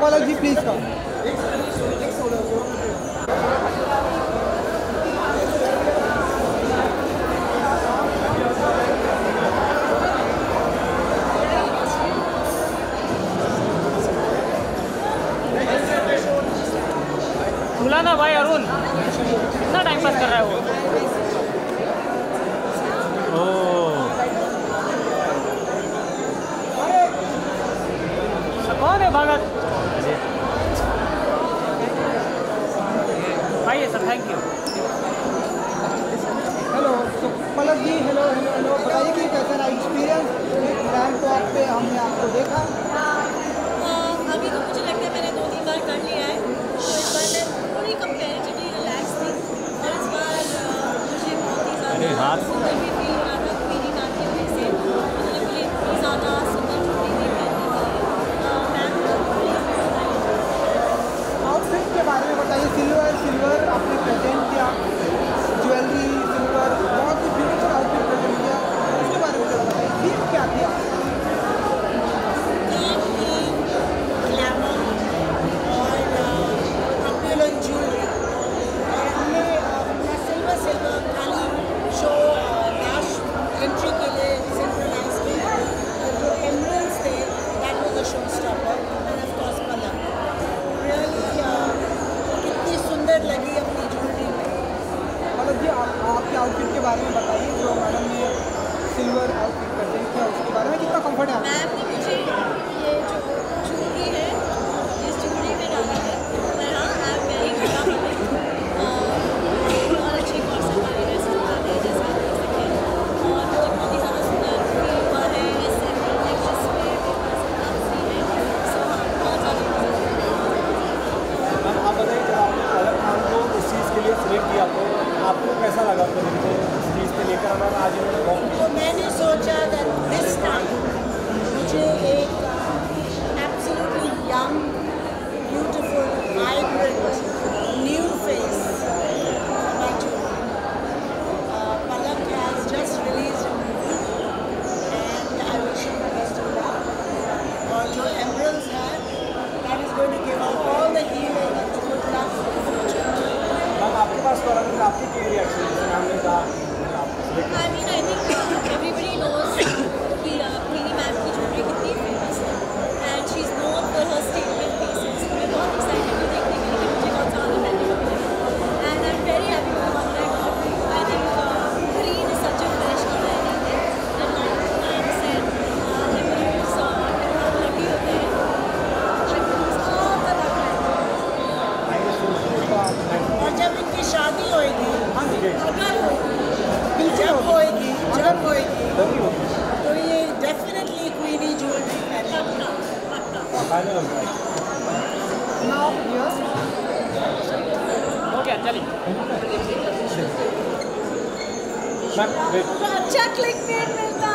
Palak ji please come. खुला ना भाई अरुण, कितना टाइम पास कर रहा है वो। कौन है भगत भाई? Sir thank you. हेलो तो Palak ji, hello hello hello, बताइए कि कैसा रहा एक्सपीरियंस रैंप वॉक पे? हमने आपको देखा। अभी तो मुझे लगता है मैंने 2-3 बार कर लिया है, तो इस बार मैं पूरी कंपेरेटिवली रिलैक्स थी और इस बार मुझे बहुत ही ज़्यादा सुंदर भी फील हो रहा था मेरी नाम की वजह से। मुझे लगा इतनी ज़्यादा सुंदर चुटकी भी आउटफिट के बारे में बताइए। सिल्वर आपने प्रेजेंट किया, ज्वेलरी सिल्वर, बहुत ही ब्यूटीफुल आउटफिट प्रेजेंट किया, उसके बारे में बताइए थीम क्या थी आपकी? लगी अपनी ज्वेलरी में। मतलब जी आपके आउटफिट के बारे में बताइए, जो मैडम ने सिल्वर आउटफिट प्रेजेंट किया उसके बारे में, कितना कंफर्ट है? मैम ने मुझे ये जो ज्वेलरी है इस ज्वेलरी में डाला है, पर हाँ आई एम वेरी और अच्छी कॉर्स हमारे ड्रेसेस बनाते हैं जैसा आप देख सकते हैं, और मुझे बहुत ही ज़्यादा सुंदर फील हुआ है ऐसे नेकलेस में है। सो हाँ बहुत ज़्यादा आप बताइए, जब आपने पलक खान को इस चीज़ के लिए सिलेक्ट किया तो आपको कैसा लगा? तो इनको इस चीज़ पे लेकर हमारा आज इन्होंने बहुत, तो मैंने सोचा दैट दिस टाइम मुझे एक absolutely young beautiful vibrant new face Palak has just released a movie and I wish him the best of luck. और जो emeralds है that is going to give her all the healing and the good luck for the future. Ma'am आपके पास तो आपकी क्या reaction है? हमने कहा I mean, I think everybody knows कि मेरी मैम की ज्वेलरी कितनी फेमस है and she's known for her statement pieces. मैं बहुत excited हूँ देखने के लिए कि मुझे कौन सा वाला पहनने को मिलेगा and I'm very happy with what I got. I think green is such a fresh color and like ma'am said, emeralds बहुत lucky होते हैं। और जब इनकी शादी होएगी, अगर होगी, जब होएगी तो ये डेफिनेटली क्वीनी ज्वेलरी पहनेगी। नाउ यस हो गया चलिए। मैम अच्छा क्लिक मिलता